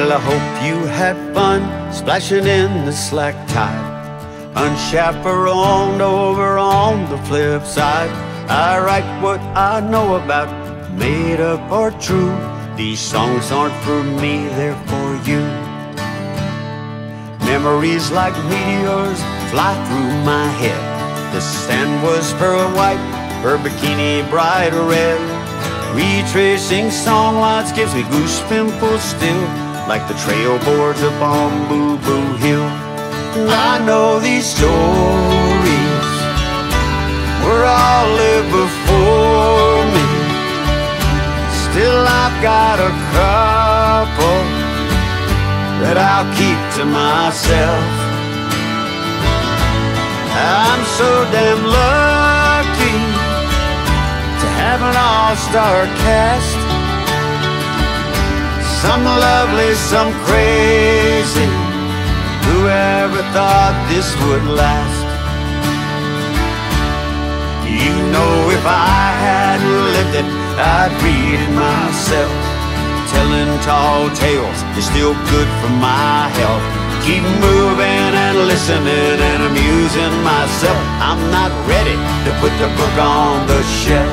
Well, I hope you had fun splashing in the slack tide, unchaperoned over on the flip side. I write what I know about, made up or true. These songs aren't for me, they're for you. Memories like meteors fly through my head. The sand was pearl white, her bikini bright red. Retracing song lines gives me goose pimples still, like the trail boards up on Boo Boo Hill. I know these stories were all lived before me. Still I've got a couple that I'll keep to myself. I'm so damn lucky to have an all-star cast. Some lovely, some crazy. Whoever thought this would last? You know, if I hadn't lived it, I'd read it myself. Telling tall tales is still good for my health. Keep moving and listening and amusing myself. I'm not ready to put the book on the shelf.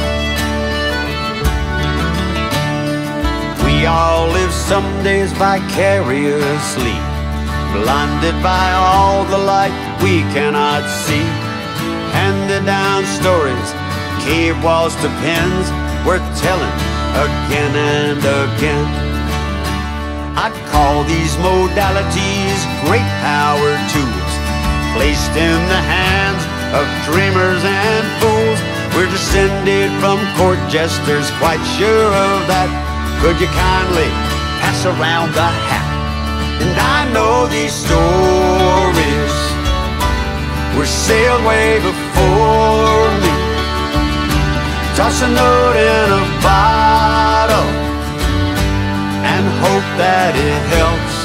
We all live some days vicariously, blinded by all the light we cannot see. Handed down stories, cave walls to pens, worth telling again and again. I'd call these modalities great power tools, placed in the hands of dreamers and fools. We're descended from court jesters, quite sure of that. Could you kindly pass around the hat? And I know these stories were sailed way before me. Toss a note in a bottle and hope that it helps.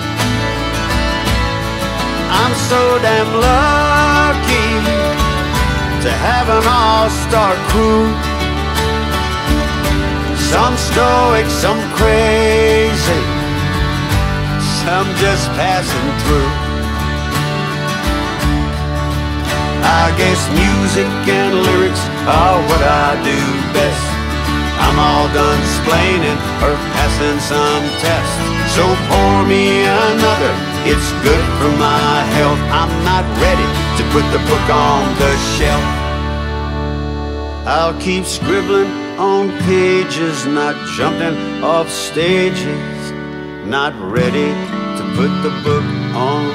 I'm so damn lucky to have an all-star crew. Some stoic, some crazy, some just passing through. I guess music and lyrics are what I do best. I'm all done explaining or passing some test. So pour me another, it's good for my health. I'm not ready to put the book on the shelf. I'll keep scribbling on pages, not jumping off stages. Not ready to put the book on